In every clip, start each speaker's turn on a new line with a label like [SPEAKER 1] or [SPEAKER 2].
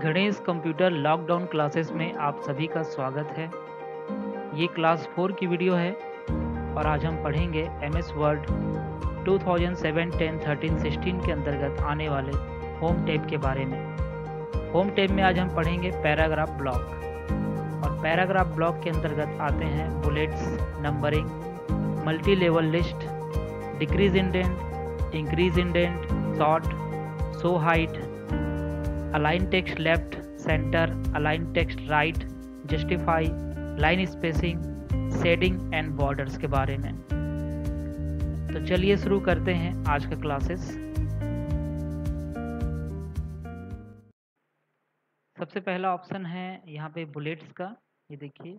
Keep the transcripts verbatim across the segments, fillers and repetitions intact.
[SPEAKER 1] Ganesh computer lockdown classes में आप सभी का स्वागत है। ये क्लास फोर की वीडियो है और आज हम पढ़ेंगे M S Word two thousand seven, ten, thirteen, sixteen के अंतर्गत आने वाले होम टैब के बारे में। होम टैब में आज हम पढ़ेंगे पैराग्राफ ब्लॉक और पैराग्राफ ब्लॉक के अंतर्गत आते हैं bullets, numbering, multi level list, decrease indent, increase indent, sort, show hide, align text left, centre, align text right, justify, line spacing, shading and borders के बारे में। तो चलिए शुरू करते हैं आज का क्लासेस। सबसे पहला ऑप्शन है यहाँ पे बुलेट्स का। ये देखिए,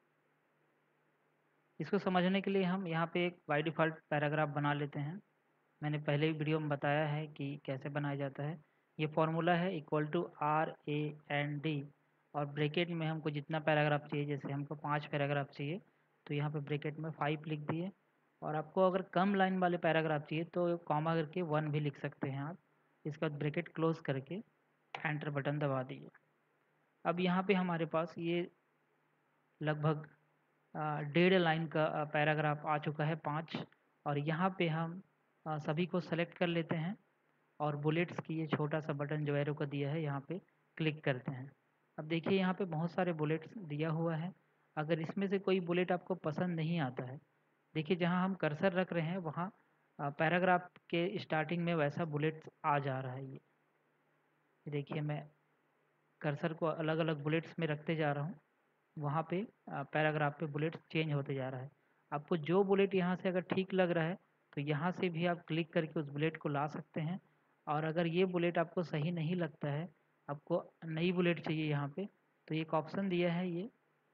[SPEAKER 1] इसको समझने के लिए हम यहाँ पे एक बाय डिफ़ॉल्ट पैराग्राफ बना लेते हैं। मैंने पहले ही वीडियो में बताया है कि कैसे बनाया जाता है। ये फॉर्मूला है equal to R A N D और ब्रैकेट में हमको जितना पैराग्राफ चाहिए, जैसे हमको पांच पैराग्राफ चाहिए तो यहाँ पे ब्रैकेट में फाइव लिख दिए। और आपको अगर कम लाइन वाले पैराग्राफ चाहिए तो कॉमा करके वन भी लिख सकते हैं आप। इसके बाद ब्रैकेट क्लोज करके एंटर बटन दबा दीजिए। अब यहाँ पे हमारे पास ये लगभग डेढ़ लाइन का पैराग्राफ आ चुका है, पाँच। और यहाँ पे हम आ, सभी को सेलेक्ट कर लेते हैं और बुलेट्स की ये छोटा सा बटन जो एरो का दिया है यहाँ पे क्लिक करते हैं। अब देखिए यहाँ पे बहुत सारे बुलेट्स दिया हुआ है। अगर इसमें से कोई बुलेट आपको पसंद नहीं आता है, देखिए जहाँ हम कर्सर रख रहे हैं वहाँ पैराग्राफ के स्टार्टिंग में वैसा बुलेट्स आ जा रहा है। ये देखिए, मैं कर्सर को अलग अलग बुलेट्स में रखते जा रहा हूँ, वहाँ पे पैराग्राफ पे बुलेट्स चेंज होते जा रहा है। आपको जो बुलेट यहाँ से अगर ठीक लग रहा है तो यहाँ से भी आप क्लिक करके उस बुलेट को ला सकते हैं। और अगर ये बुलेट आपको सही नहीं लगता है, आपको नई बुलेट चाहिए यहाँ पे, तो एक ऑप्शन दिया है ये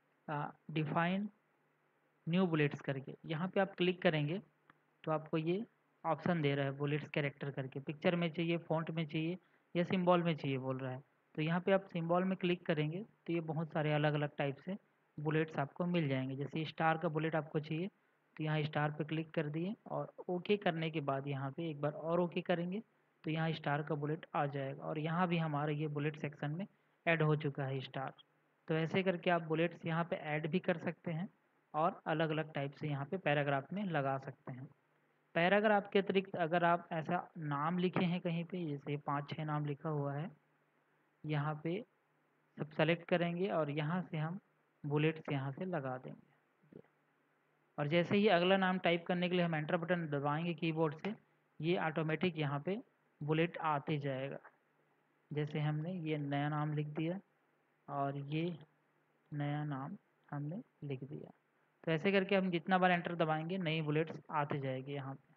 [SPEAKER 1] डिफाइन न्यू बुलेट्स करके। यहाँ पे आप क्लिक करेंगे तो आपको ये ऑप्शन दे रहा है बुलेट्स कैरेक्टर करके। पिक्चर में चाहिए, फ़ॉन्ट में चाहिए या सिंबल में चाहिए बोल रहा है। तो यहाँ पे आप सिंबल में क्लिक करेंगे तो ये बहुत सारे अलग अलग टाइप से बुलेट्स आपको मिल जाएंगे। जैसे स्टार का बुलेट आपको चाहिए तो यहाँ स्टार पे क्लिक कर दिए और ओके करने के बाद यहाँ पे एक बार और ओके करेंगे तो यहाँ स्टार का बुलेट आ जाएगा। और यहाँ भी हमारा ये बुलेट सेक्शन में ऐड हो चुका है स्टार। तो ऐसे करके आप बुलेट्स यहाँ पे ऐड भी कर सकते हैं और अलग अलग टाइप से यहाँ पे पैराग्राफ में लगा सकते हैं। पैराग्राफ के अतिरिक्त अगर आप ऐसा नाम लिखे हैं कहीं पे, जैसे पाँच छः नाम लिखा हुआ है, यहाँ पे सब सेलेक्ट करेंगे और यहाँ से हम बुलेट्स यहाँ से लगा देंगे। और जैसे ही अगला नाम टाइप करने के लिए हम एंटर बटन दबाएंगे कीबोर्ड से, ये ऑटोमेटिक यहाँ पे बुलेट आते जाएगा। जैसे हमने ये नया नाम लिख दिया और ये नया नाम हमने लिख दिया। तो ऐसे करके हम जितना बार एंटर दबाएंगे नई बुलेट्स आते जाएगी यहाँ पे।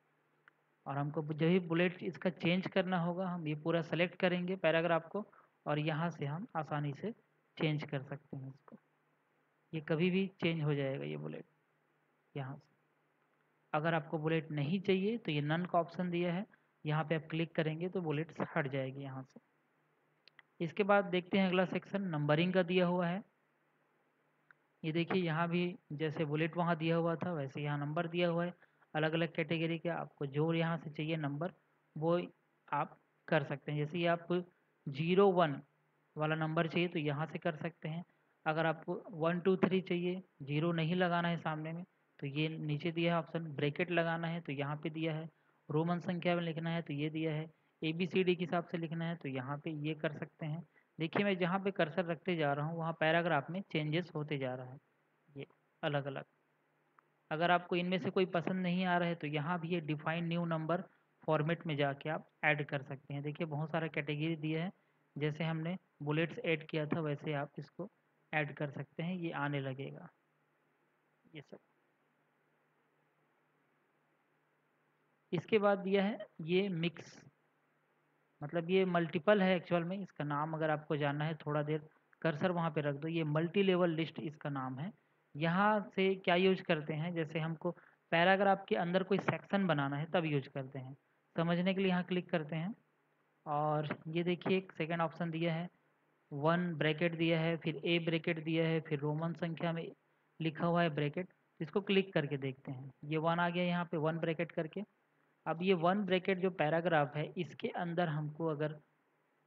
[SPEAKER 1] और हमको जो भी बुलेट इसका चेंज करना होगा, हम ये पूरा सेलेक्ट करेंगे पैराग्राफ को और यहाँ से हम आसानी से चेंज कर सकते हैं इसको। ये कभी भी चेंज हो जाएगा ये बुलेट यहाँ से। अगर आपको बुलेट नहीं चाहिए तो ये नन का ऑप्शन दिया है, यहाँ पे आप क्लिक करेंगे तो बुलेट्स हट जाएगी यहाँ से। इसके बाद देखते हैं अगला सेक्शन नंबरिंग का दिया हुआ है। ये देखिए, यहाँ भी जैसे बुलेट वहाँ दिया हुआ था वैसे यहाँ नंबर दिया हुआ है। अलग अलग कैटेगरी के आपको जो यहाँ से चाहिए नंबर वो आप कर सकते हैं। जैसे ये आपको जीरो वन वाला नंबर चाहिए तो यहाँ से कर सकते हैं। अगर आपको वन टू थ्री चाहिए, जीरो नहीं लगाना है सामने में, तो ये नीचे दिया है ऑप्शन। ब्रैकेट लगाना है तो यहाँ पे दिया है। रोमन संख्या में लिखना है तो ये दिया है। ए बी सी डी के हिसाब से लिखना है तो यहाँ पे ये कर सकते हैं। देखिए, मैं जहाँ पे कर्सर रखते जा रहा हूँ वहाँ पैराग्राफ में चेंजेस होते जा रहा है ये अलग अलग। अगर आपको इनमें से कोई पसंद नहीं आ रहा है तो यहाँ भी ये डिफाइन न्यू नंबर फॉर्मेट में जाके आप ऐड कर सकते हैं। देखिए, बहुत सारा कैटेगरी दिया है, जैसे हमने बुलेट्स ऐड किया था वैसे आप इसको ऐड कर सकते हैं, ये आने लगेगा ये सब। इसके बाद दिया है ये मिक्स, मतलब ये मल्टीपल है एक्चुअल में। इसका नाम अगर आपको जानना है थोड़ा देर कर्सर वहाँ पे रख दो, ये मल्टी लेवल लिस्ट इसका नाम है। यहाँ से क्या यूज करते हैं, जैसे हमको पैराग्राफ के अंदर कोई सेक्शन बनाना है तब यूज करते हैं। समझने के लिए यहाँ क्लिक करते हैं और ये देखिए एक सेकेंड ऑप्शन दिया है, वन ब्रैकेट दिया है, फिर ए ब्रैकेट दिया है, फिर रोमन संख्या में लिखा हुआ है ब्रैकेट। इसको क्लिक करके देखते हैं, ये वन आ गया यहाँ पे वन ब्रैकेट करके। अब ये वन ब्रैकेट जो पैराग्राफ है इसके अंदर हमको अगर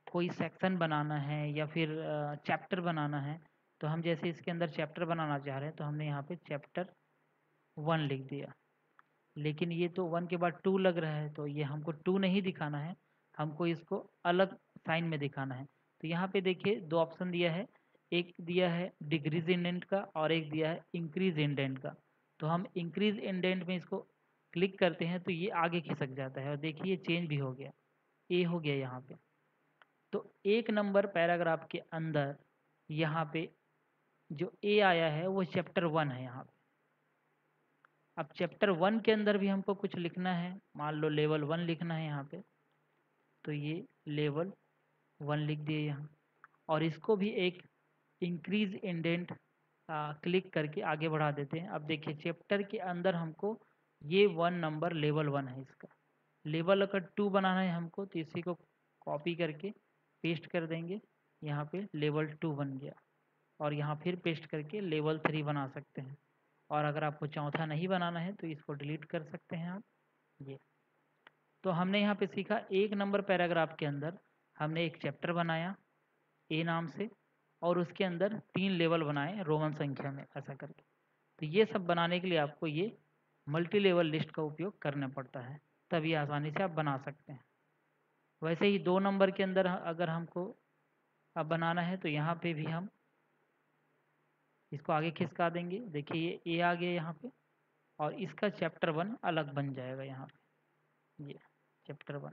[SPEAKER 1] कोई सेक्शन बनाना है या फिर चैप्टर बनाना है, तो हम जैसे इसके अंदर चैप्टर बनाना चाह रहे हैं तो हमने यहाँ पे चैप्टर वन लिख दिया। लेकिन ये तो वन के बाद टू लग रहा है, तो ये हमको टू नहीं दिखाना है, हमको इसको अलग साइन में दिखाना है। तो यहाँ पे देखिए दो ऑप्शन दिया है, एक दिया है डिक्रीज इंडेंट का और एक दिया है इंक्रीज इंडेंट का। तो हम इंक्रीज इंडेंट में इसको क्लिक करते हैं तो ये आगे खिसक जाता है और देखिए चेंज भी हो गया, ए हो गया यहाँ पे। तो एक नंबर पैराग्राफ के अंदर यहाँ पे जो ए आया है वो चैप्टर वन है यहाँ पे। अब चैप्टर वन के अंदर भी हमको कुछ लिखना है, मान लो लेवल वन लिखना है यहाँ पे, तो ये लेवल वन लिख दिए यहाँ। और इसको भी एक इंक्रीज इंडेंट क्लिक करके आगे बढ़ा देते हैं। अब देखिए चैप्टर के अंदर हमको ये वन नंबर लेवल वन है इसका। लेवल अगर टू बनाना है हमको तो इसी को कॉपी करके पेस्ट कर देंगे, यहाँ पे लेवल टू बन गया। और यहाँ फिर पेस्ट करके लेवल थ्री बना सकते हैं। और अगर आपको चौथा नहीं बनाना है तो इसको डिलीट कर सकते हैं आप। ये तो हमने यहाँ पे सीखा, एक नंबर पैराग्राफ के अंदर हमने एक चैप्टर बनाया ए नाम से और उसके अंदर तीन लेवल बनाए रोमन संख्या में ऐसा करके। तो ये सब बनाने के लिए आपको ये मल्टी लेवल लिस्ट का उपयोग करना पड़ता है, तभी आसानी से आप बना सकते हैं। वैसे ही दो नंबर के अंदर अगर हमको अब बनाना है तो यहाँ पे भी हम इसको आगे खिसका देंगे। देखिए ये ए आ गया यहाँ पे और इसका चैप्टर वन अलग बन जाएगा यहाँ पे, ये चैप्टर वन।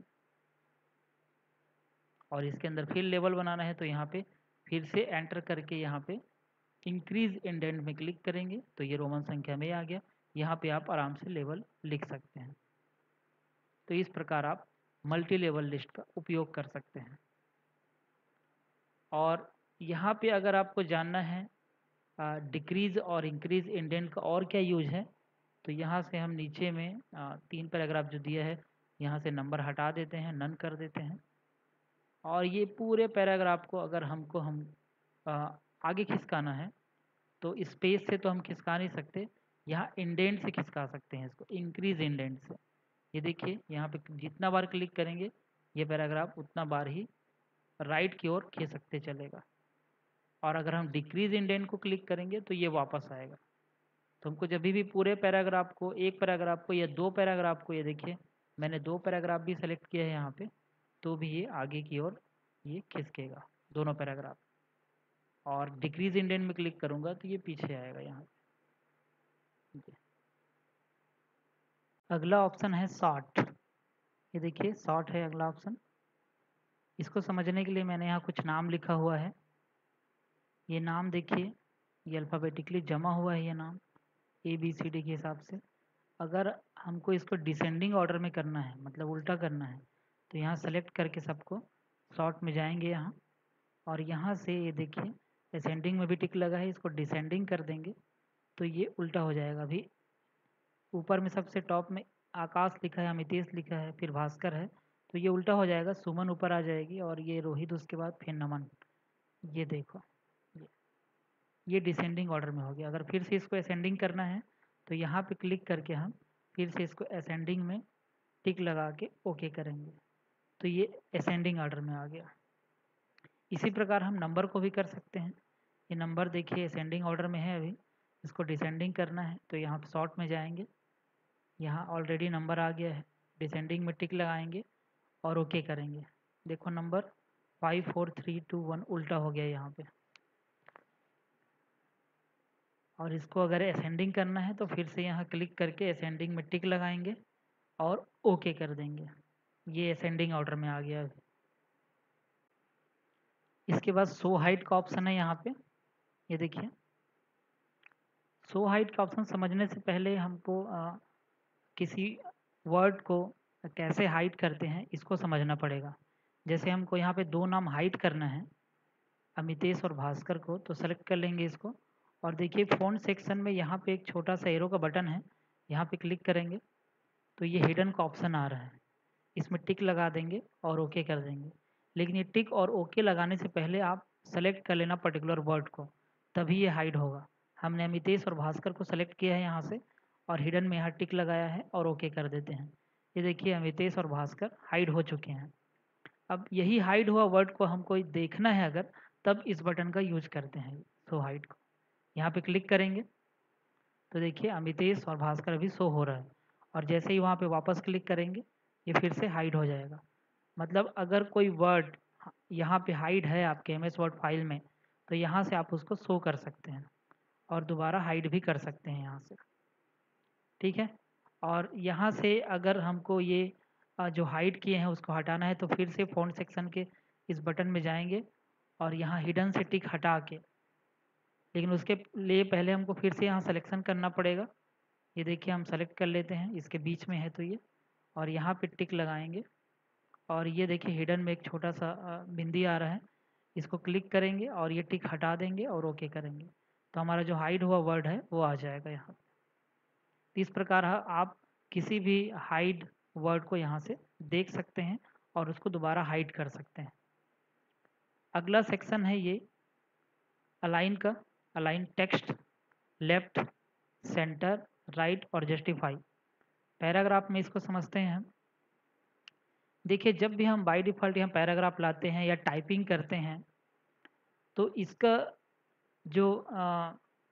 [SPEAKER 1] और इसके अंदर फिर लेवल बनाना है तो यहाँ पे फिर से एंटर करके यहाँ पे इंक्रीज इंडेंट में क्लिक करेंगे तो ये रोमन संख्या में आ गया। यहाँ पे आप आराम से लेवल लिख सकते हैं। तो इस प्रकार आप मल्टी लेवल लिस्ट का उपयोग कर सकते हैं। और यहाँ पे अगर आपको जानना है डिक्रीज और इंक्रीज इंडेंट का और क्या यूज है, तो यहाँ से हम नीचे में आ, तीन पैराग्राफ जो दिया है यहाँ से नंबर हटा देते हैं, नन कर देते हैं। और ये पूरे पैराग्राफ को अगर हमको हम आ, आगे खिसकाना है तो स्पेस से तो हम खिसका नहीं सकते, यहाँ इंडेंट से खिसका सकते हैं इसको, इंक्रीज इंडेंट से। ये देखिए यहाँ पे जितना बार क्लिक करेंगे ये पैराग्राफ उतना बार ही राइट की ओर खिसकते चलेगा। और अगर हम डिक्रीज इंडेंट को क्लिक करेंगे तो ये वापस आएगा। तो हमको जब भी पूरे पैराग्राफ को, एक पैराग्राफ को या दो पैराग्राफ को, ये देखिए मैंने दो पैराग्राफ भी सेलेक्ट किया है यहाँ पे, तो भी ये आगे की ओर ये खिसकेगा दोनों पैराग्राफ। और डिक्रीज इंडेंट में क्लिक करूँगा तो ये पीछे आएगा यहाँ पे। अगला ऑप्शन है शॉर्ट। ये देखिए शॉर्ट है अगला ऑप्शन। इसको समझने के लिए मैंने यहाँ कुछ नाम लिखा हुआ है। ये नाम देखिए ये अल्फ़ाबेटिकली जमा हुआ है, ये नाम ए बी सी डी के हिसाब से। अगर हमको इसको डिसेंडिंग ऑर्डर में करना है, मतलब उल्टा करना है, तो यहाँ सेलेक्ट करके सबको शॉर्ट में जाएंगे यहाँ और यहाँ से ये देखिए असेंडिंग में भी टिक लगा है, इसको डिसेंडिंग कर देंगे तो ये उल्टा हो जाएगा। अभी ऊपर में सबसे टॉप में आकाश लिखा है, अमितेश लिखा है, फिर भास्कर है, तो ये उल्टा हो जाएगा। सुमन ऊपर आ जाएगी और ये रोहित, उसके बाद फिर नमन। ये देखो ये, ये डिसेंडिंग ऑर्डर में हो गया। अगर फिर से इसको असेंडिंग करना है तो यहाँ पे क्लिक करके हम फिर से इसको असेंडिंग में टिक लगा के ओके करेंगे तो ये असेंडिंग ऑर्डर में आ गया। इसी प्रकार हम नंबर को भी कर सकते हैं। ये नंबर देखिए असेंडिंग ऑर्डर में है, अभी इसको डिसेंडिंग करना है तो यहाँ पे शॉर्ट में जाएंगे, यहाँ ऑलरेडी नंबर आ गया है, डिसेंडिंग में टिक लगाएंगे और ओके करेंगे। देखो number five four three two one उल्टा हो गया यहाँ पे। और इसको अगर असेंडिंग करना है तो फिर से यहाँ क्लिक करके असेंडिंग में टिक लगाएंगे और ओके कर देंगे। ये असेंडिंग ऑर्डर में आ गया अभी। इसके बाद शो हाइट का ऑप्शन है यहाँ पे, ये देखिए शो हाइट का ऑप्शन समझने से पहले हमको आ, किसी वर्ड को कैसे हाइड करते हैं इसको समझना पड़ेगा। जैसे हमको यहाँ पे दो नाम हाइड करना है, अमितेश और भास्कर को, तो सेलेक्ट कर लेंगे इसको और देखिए फ़ॉन्ट सेक्शन में यहाँ पे एक छोटा सा एरो का बटन है, यहाँ पे क्लिक करेंगे तो ये हिडन का ऑप्शन आ रहा है, इसमें टिक लगा देंगे और ओके कर देंगे। लेकिन ये टिक और ओके लगाने से पहले आप सेलेक्ट कर लेना पर्टिकुलर वर्ड को, तभी ये हाइड होगा। हमने अमितेश और भास्कर को सेलेक्ट किया है यहाँ से और हिडन में यहाँ टिक लगाया है और ओके कर देते हैं। ये देखिए अमितेश और भास्कर हाइड हो चुके हैं। अब यही हाइड हुआ वर्ड को हमको देखना है अगर, तब इस बटन का यूज करते हैं शो हाइड को। यहाँ पे क्लिक करेंगे तो देखिए अमितेश और भास्कर अभी शो हो रहा है, और जैसे ही वहाँ पे वापस क्लिक करेंगे ये फिर से हाइड हो जाएगा। मतलब अगर कोई वर्ड यहाँ पे हाइड है आपके एम एस वर्ड फाइल में, तो यहाँ से आप उसको शो कर सकते हैं और दोबारा हाइड भी कर सकते हैं यहाँ से, ठीक है। और यहाँ से अगर हमको ये अ, जो हाइड किए हैं उसको हटाना है, तो फिर से फ़ॉन्ट सेक्शन के इस बटन में जाएंगे और यहाँ हिडन से टिक हटा के, लेकिन उसके लिए पहले हमको फिर से यहाँ सिलेक्शन करना पड़ेगा। ये देखिए हम सेलेक्ट कर लेते हैं, इसके बीच में है तो ये, और यहाँ पे टिक लगाएंगे और ये देखिए हिडन में एक छोटा सा अ, बिंदी आ रहा है, इसको क्लिक करेंगे और ये टिक हटा देंगे और ओके करेंगे, तो हमारा जो हाइड हुआ वर्ड है वो आ जाएगा यहाँ पे। तो इस प्रकार आप किसी भी हाइड वर्ड को यहाँ से देख सकते हैं और उसको दोबारा हाइड कर सकते हैं। अगला सेक्शन है ये अलाइन का, align text, left, centre, right और जस्टिफाई। पैराग्राफ में इसको समझते हैं हम। देखिए जब भी हम बाय डिफ़ॉल्ट यहाँ पैराग्राफ लाते हैं या टाइपिंग करते हैं, तो इसका जो आ,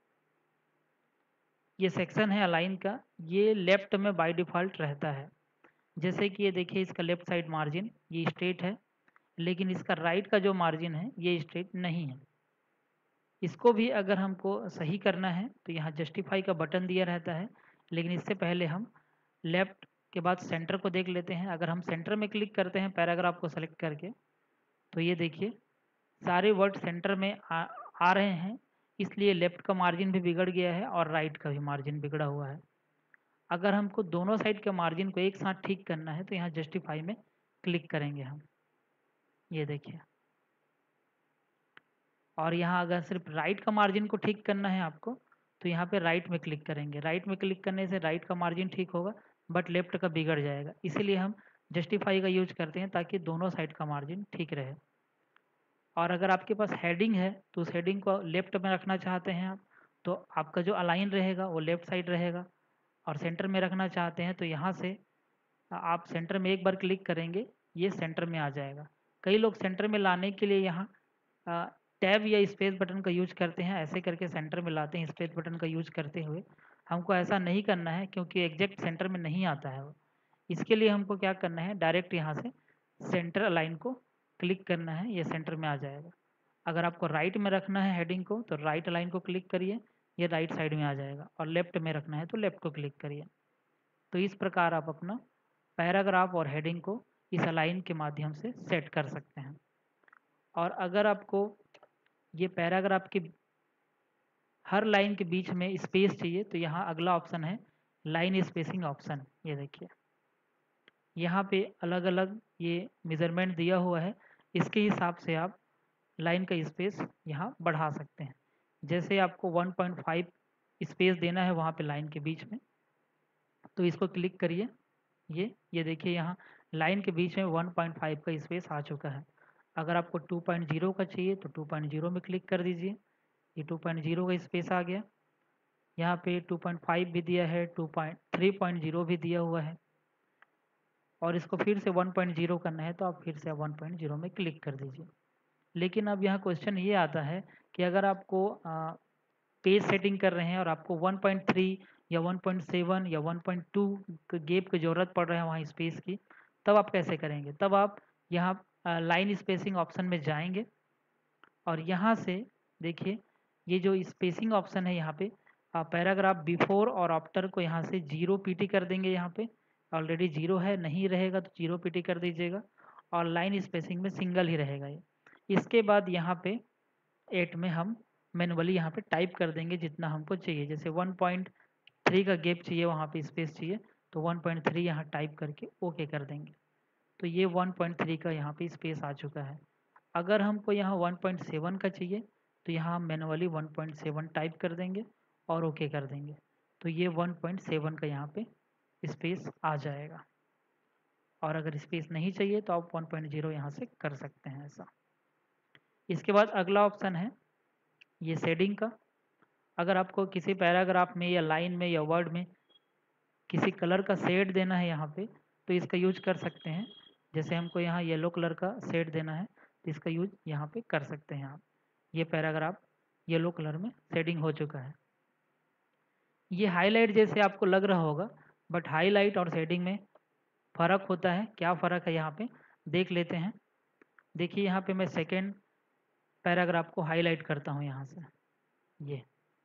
[SPEAKER 1] ये सेक्शन है अलाइन का, ये लेफ्ट में बाय डिफ़ॉल्ट रहता है। जैसे कि ये देखिए इसका लेफ्ट साइड मार्जिन ये स्ट्रेट है, लेकिन इसका राइट का जो मार्जिन है ये स्ट्रेट नहीं है। इसको भी अगर हमको सही करना है तो यहाँ जस्टिफाई का बटन दिया रहता है, लेकिन इससे पहले हम लेफ्ट के बाद सेंटर को देख लेते हैं। अगर हम सेंटर में क्लिक करते हैं पैराग्राफ को सेलेक्ट करके, तो ये देखिए सारे वर्ड सेंटर में आ, आ रहे हैं, इसलिए लेफ्ट का मार्जिन भी बिगड़ गया है और राइट का भी मार्जिन बिगड़ा हुआ है। अगर हमको दोनों साइड के मार्जिन को एक साथ ठीक करना है तो यहाँ जस्टिफाई में क्लिक करेंगे हम, ये देखिए। और यहाँ अगर सिर्फ राइट का मार्जिन को ठीक करना है आपको, तो यहाँ पे राइट में क्लिक करेंगे। राइट में क्लिक करने से राइट का मार्जिन ठीक होगा, बट लेफ्ट का बिगड़ जाएगा, इसीलिए हम जस्टिफाई का यूज करते हैं ताकि दोनों साइड का मार्जिन ठीक रहे। और अगर आपके पास हेडिंग है तो उस हेडिंग को लेफ्ट में रखना चाहते हैं आप, तो आपका जो अलाइन रहेगा वो लेफ्ट साइड रहेगा। और सेंटर में रखना चाहते हैं तो यहाँ से आप सेंटर में एक बार क्लिक करेंगे, ये सेंटर में आ जाएगा। कई लोग सेंटर में लाने के लिए यहाँ टैब या स्पेस बटन का यूज करते हैं, ऐसे करके सेंटर में लाते हैं स्पेस बटन का यूज करते हुए। हमको ऐसा नहीं करना है क्योंकि एग्जैक्ट सेंटर में नहीं आता है वो। इसके लिए हमको क्या करना है, डायरेक्ट यहाँ से सेंटर अलाइन को क्लिक करना है, ये सेंटर में आ जाएगा। अगर आपको राइट में रखना है हेडिंग को तो राइट अलाइन को क्लिक करिए, ये राइट साइड में आ जाएगा, और लेफ्ट में रखना है तो लेफ्ट को क्लिक करिए। तो इस प्रकार आप अपना पैराग्राफ और हेडिंग को इस अलाइन के माध्यम से सेट कर सकते हैं। और अगर आपको ये पैराग्राफ के हर लाइन के बीच में स्पेस चाहिए तो यहाँ अगला ऑप्शन है लाइन स्पेसिंग ऑप्शन। ये देखिए यहाँ पे अलग अलग ये मेजरमेंट दिया हुआ है, इसके हिसाब से आप लाइन का स्पेस यहाँ बढ़ा सकते हैं। जैसे आपको वन पॉइंट फाइव स्पेस देना है वहाँ पे लाइन के बीच में, तो इसको क्लिक करिए। ये ये देखिए यहाँ लाइन के बीच में वन पॉइंट फाइव का स्पेस आ चुका है। अगर आपको टू पॉइंट ज़ीरो का चाहिए तो टू पॉइंट ज़ीरो में क्लिक कर दीजिए, ये टू पॉइंट ज़ीरो का स्पेस आ गया। यहाँ पे टू पॉइंट फाइव भी दिया है, two point three point zero भी दिया हुआ है। और इसको फिर से वन पॉइंट ज़ीरो करना है तो आप फिर से वन पॉइंट ज़ीरो में क्लिक कर दीजिए। लेकिन अब यहाँ क्वेश्चन ये आता है कि अगर आपको पेज सेटिंग कर रहे हैं और आपको वन पॉइंट थ्री या वन पॉइंट सेवन या वन पॉइंट टू गैप की ज़रूरत पड़ रहा है वहाँ स्पेस की, तब आप कैसे करेंगे? तब आप यहाँ लाइन स्पेसिंग ऑप्शन में जाएंगे और यहाँ से देखिए ये जो स्पेसिंग ऑप्शन है यहाँ पे पैराग्राफ बिफोर और आफ्टर को यहाँ से जीरो पीटी कर देंगे। यहाँ पे ऑलरेडी जीरो है, नहीं रहेगा तो जीरो पीटी कर दीजिएगा, और लाइन स्पेसिंग में सिंगल ही रहेगा ये। इसके बाद यहाँ पे एट में हम मैनुअली यहाँ पे टाइप कर देंगे जितना हमको चाहिए। जैसे वन पॉइंट थ्री का गैप चाहिए, वहाँ पे स्पेस चाहिए, तो वन पॉइंट थ्री यहाँ टाइप करके ओके कर देंगे। तो ये वन पॉइंट थ्री का यहाँ पे स्पेस आ चुका है। अगर हमको यहाँ वन पॉइंट सेवन का चाहिए तो यहाँ हम manually one point seven type कर देंगे और ओके कर देंगे, तो ये वन पॉइंट सेवन का यहाँ पे स्पेस आ जाएगा। और अगर स्पेस नहीं चाहिए तो आप वन पॉइंट ज़ीरो यहाँ से कर सकते हैं ऐसा। इसके बाद अगला ऑप्शन है ये शेडिंग का। अगर आपको किसी पैराग्राफ में या लाइन में या वर्ड में किसी कलर का शेड देना है यहाँ पे, तो इसका यूज कर सकते हैं। जैसे हमको यहाँ येलो कलर का शेड देना है तो इसका यूज यहाँ पे कर सकते हैं आप। ये पैराग्राफ येलो कलर में शेडिंग हो चुका है। ये हाईलाइट जैसे आपको लग रहा होगा, बट हाईलाइट और शेडिंग में फ़र्क होता है। क्या फ़र्क है यहाँ पे देख लेते हैं। देखिए यहाँ पे मैं सेकेंड पैराग्राफ को हाईलाइट करता हूँ यहाँ से, ये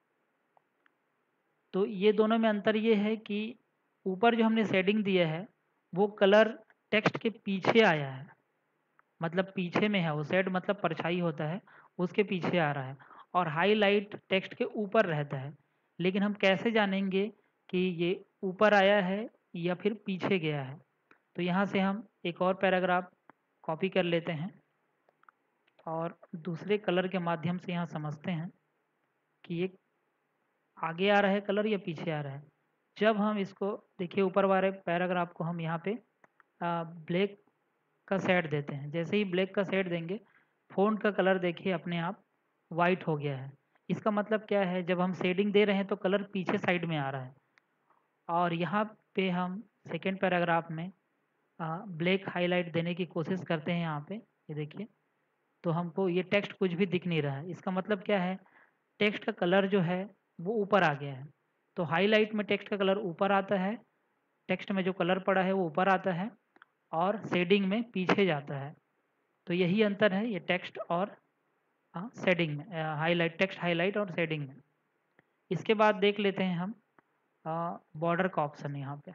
[SPEAKER 1] तो ये दोनों में अंतर ये है कि ऊपर जो हमने शेडिंग दिया है वो कलर टेक्स्ट के पीछे आया है, मतलब पीछे में है वो शेड, मतलब परछाई होता है उसके पीछे आ रहा है, और हाईलाइट टेक्स्ट के ऊपर रहता है। लेकिन हम कैसे जानेंगे कि ये ऊपर आया है या फिर पीछे गया है? तो यहाँ से हम एक और पैराग्राफ कॉपी कर लेते हैं और दूसरे कलर के माध्यम से यहाँ समझते हैं कि ये आगे आ रहा है कलर या पीछे आ रहा है। जब हम इसको देखिए ऊपर वाले पैराग्राफ को हम यहाँ पे ब्लैक का शेड देते हैं, जैसे ही ब्लैक का शेड देंगे फ़ॉन्ट का कलर देखिए अपने आप वाइट हो गया है। इसका मतलब क्या है, जब हम शेडिंग दे रहे हैं तो कलर पीछे साइड में आ रहा है। और यहाँ पे हम सेकेंड पैराग्राफ में ब्लैक हाईलाइट देने की कोशिश करते हैं यहाँ पे, ये देखिए, तो हमको ये टेक्स्ट कुछ भी दिख नहीं रहा है। इसका मतलब क्या है, टेक्स्ट का कलर जो है वो ऊपर आ गया है। तो हाईलाइट में टेक्स्ट का कलर ऊपर आता है, टेक्स्ट में जो कलर पड़ा है वो ऊपर आता है, और शेडिंग में पीछे जाता है। तो यही अंतर है ये टेक्स्ट और शेडिंग में, हाईलाइट, टेक्स्ट हाईलाइट और शेडिंग में। इसके बाद देख लेते हैं हम बॉर्डर का ऑप्शन यहाँ पे।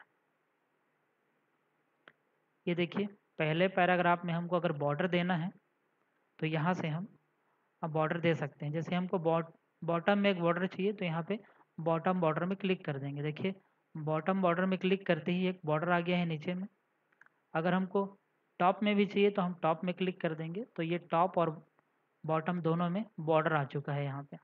[SPEAKER 1] ये देखिए पहले पैराग्राफ में हमको अगर बॉर्डर देना है तो यहाँ से हम अब बॉर्डर दे सकते हैं। जैसे हमको बॉटम में एक बॉर्डर चाहिए तो यहाँ पे बॉटम बॉर्डर में क्लिक कर देंगे। देखिए बॉटम बॉर्डर में क्लिक करते ही एक बॉर्डर आ गया है नीचे में। अगर हमको टॉप में भी चाहिए तो हम टॉप में क्लिक कर देंगे, तो ये टॉप और बॉटम दोनों में बॉर्डर आ चुका है यहाँ पे।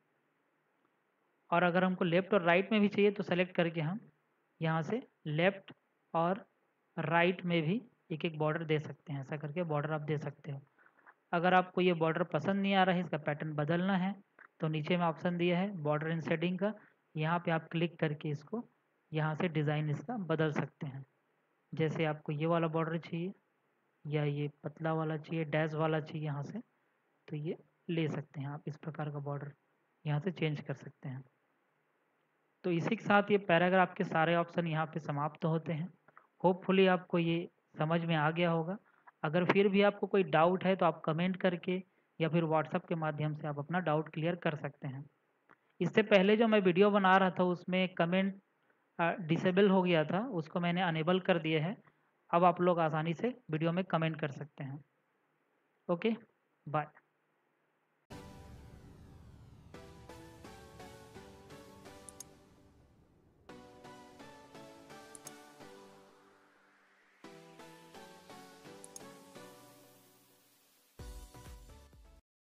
[SPEAKER 1] और अगर हमको लेफ़्ट और राइट में भी चाहिए तो सेलेक्ट करके हम यहाँ से लेफ़्ट और राइट में भी एक एक बॉर्डर दे सकते हैं। ऐसा करके बॉर्डर आप दे सकते हो। अगर आपको ये बॉर्डर पसंद नहीं आ रहा है, इसका पैटर्न बदलना है, तो नीचे में ऑप्शन दिया है बॉर्डर एंड शेडिंग का, यहाँ पे आप क्लिक करके इसको यहाँ से डिज़ाइन इसका बदल सकते हैं। जैसे आपको ये वाला बॉर्डर चाहिए या ये पतला वाला चाहिए, डैश वाला चाहिए, यहाँ से तो ये ले सकते हैं आप। इस प्रकार का बॉर्डर यहाँ से चेंज कर सकते हैं। तो इसी के साथ ये पैराग्राफ के सारे ऑप्शन यहाँ पे समाप्त होते हैं। होपफुली आपको ये समझ में आ गया होगा। अगर फिर भी आपको कोई डाउट है तो आप कमेंट करके या फिर व्हाट्सएप के माध्यम से आप अपना डाउट क्लियर कर सकते हैं। इससे पहले जो मैं वीडियो बना रहा था उसमें कमेंट डिसेबल हो गया था, उसको मैंने अनेबल कर दिया है। अब आप लोग आसानी से वीडियो में कमेंट कर सकते हैं। Okay, bye.